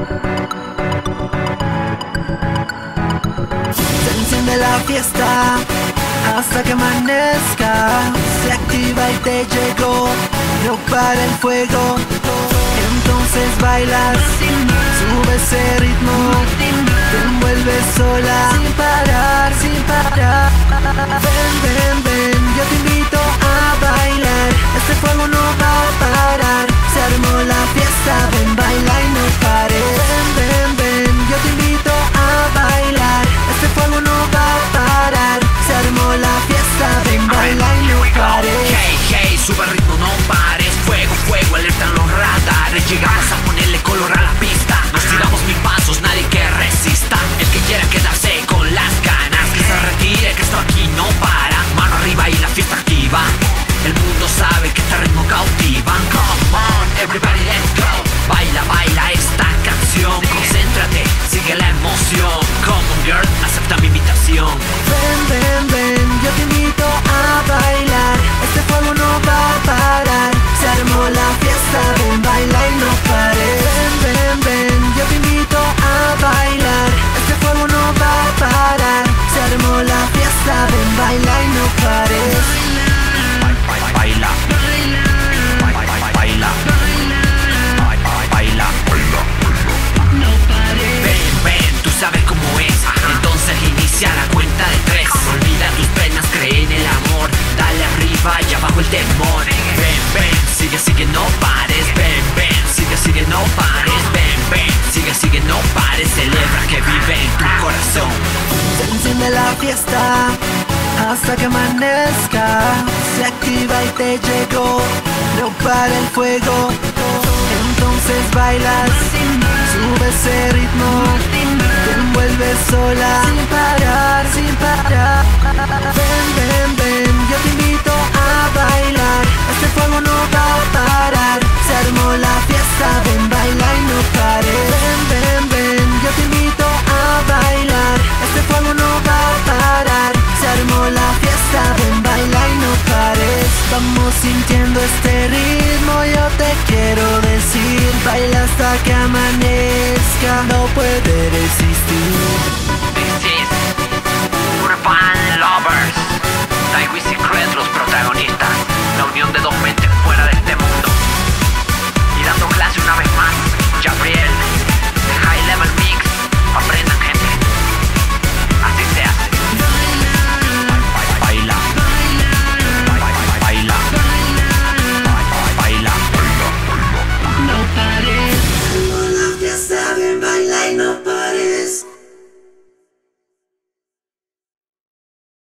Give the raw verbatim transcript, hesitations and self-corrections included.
Se enciende la fiesta hasta que amanezca. Se activa y te llegó, no para el fuego. Entonces bailas, sube ese ritmo, te envuelves sola, sin parar, sin parar. Ven, ven, ven, yo te invito a bailar. Este fuego no va a parar. Se armó la fiesta, ven, baila y no pares. Ven, ven, ven, yo te invito a bailar. Este fuego no va a parar. Se armó la fiesta, ven, baila y no pares. Hey, hey, sube el ritmo, no pares. Fuego, fuego, alertan los radares. Llegamos a ponerle color a la pista. Nos tiramos mil pasos, nadie que resista. El que quiera quedarse con las ganas, que se retire, que esto aquí no para. Mano arriba y la fiesta activa. El mundo sabe que este ritmo cautiva. Come on, everybody, let's go. Baila, baila esta canción. Concéntrate, sigue la emoción. Come on, girl, acepta mi invitación. Ven, ven, ven, yo te invito a bailar. Este fuego no va a parar. Se armó la fiesta, ven, baila y no pares. Ven, ven, ven, yo te invito a bailar. Este fuego no va a parar. Se armó la fiesta, ven, baila y no pares. Baila, baila, baila, baila, No pares. ven, ven, tú sabes cómo es. Entonces inicia la cuenta de tres. Olvida tus penas, cree en el amor. Dale arriba y abajo el temor. Ven, ven, sigue, sigue, no pares. Ven, ven, sigue, sigue, no pares. Ven, ven, sigue, sigue, no pares. Celebra que vive en tu corazón. Se enciende la fiesta hasta que amanezca. Se activa y te llegó, no para el fuego. Entonces bailas, sube ese ritmo, te envuelves sola, sin parar, sin parar. Ven, ven, ven, yo te invito a bailar. Este fuego no va a parar. Se armó la fiesta, ven, baila y no pares. Ven, ven, ven, yo te invito a bailar. Este fuego no va a parar. Se armó la fiesta, ven, baila y no pares. Vamos sintiendo este ritmo, yo te quiero decir. Baila hasta que amanezca, no puede resistir. This is Urban Lovers. Daiwi Secret, los protagonistas. La unión de dos mentes.